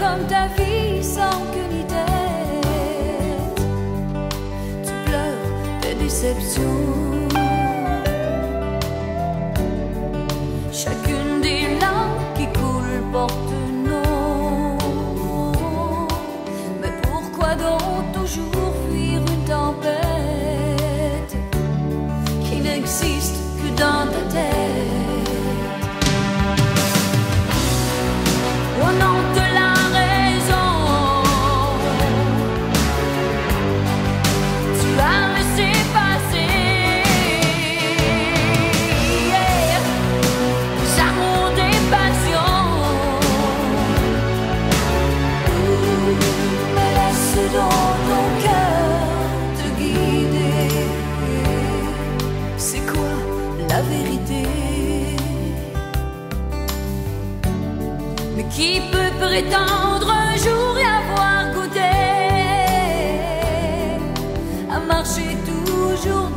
comme ta vie sans queue ni tête. Tu pleures tes déceptions. Chacune des larmes qui coulent porte nom. Mais pourquoi donc toujours fuir une tempête qui n'existe que dans ta tête? Au nom de la raison, tu as laissé passer des amours, des passions. Mais laisse donc ton cœur te guider. C'est quoi la vérité? Mais qui peut prétendre un jour y avoir goûté à marcher toujours